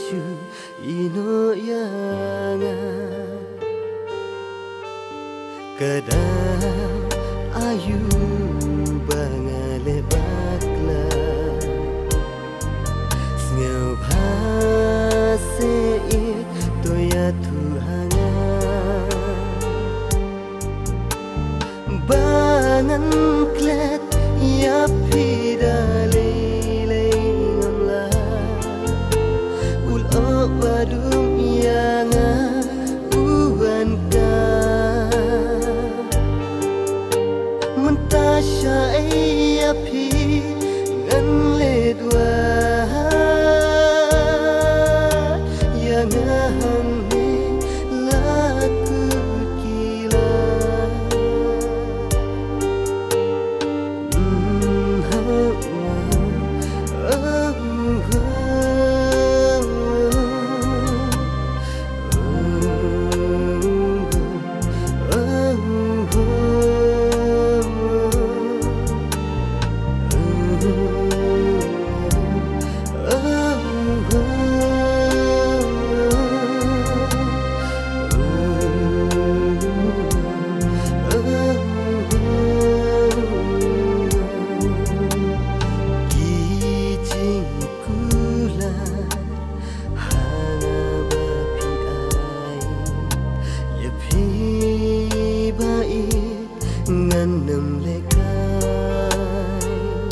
kishu ino yanga kadang ayu bangale bakla ngeu bhase it toya tuhanga bangan klet ya pidale ngamla ul badum yanga uan ka mentasha ya pi ngan le dua nganam lekai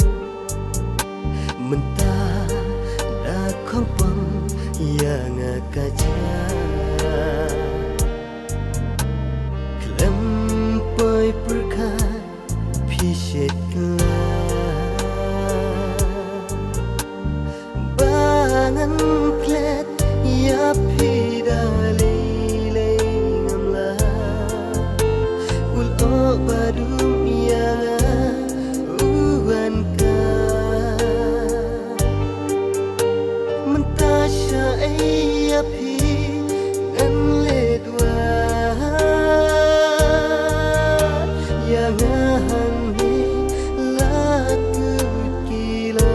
mentah da kompang yang kaca klempoi perkai pishet bangan klet ya pidale ngamla ul badum ya uan ka mentasha ya pi ngan le dua yang hangi laku kila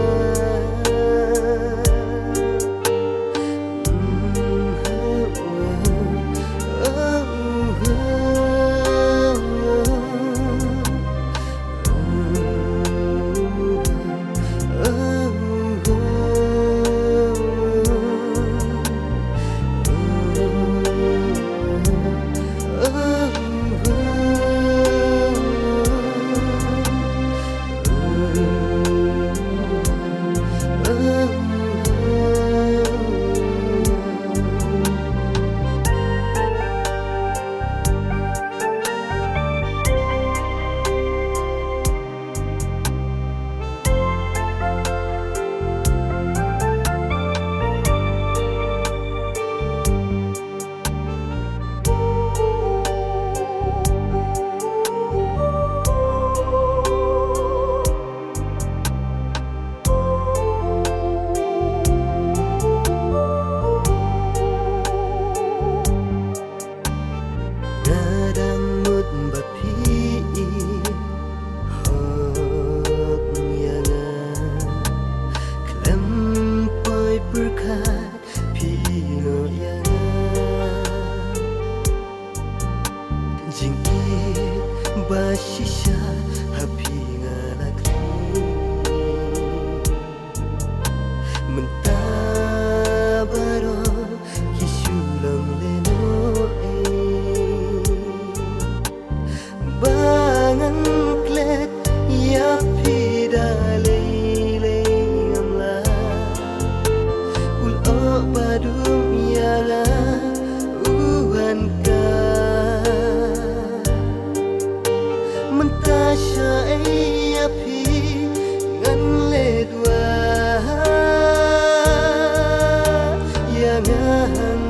berkat pino yang jingit basisha hapi ngalakri mentabaro kisulang leno bangan klet ya pidale badum ya uan ka mentasha ya pi ngan le dua yang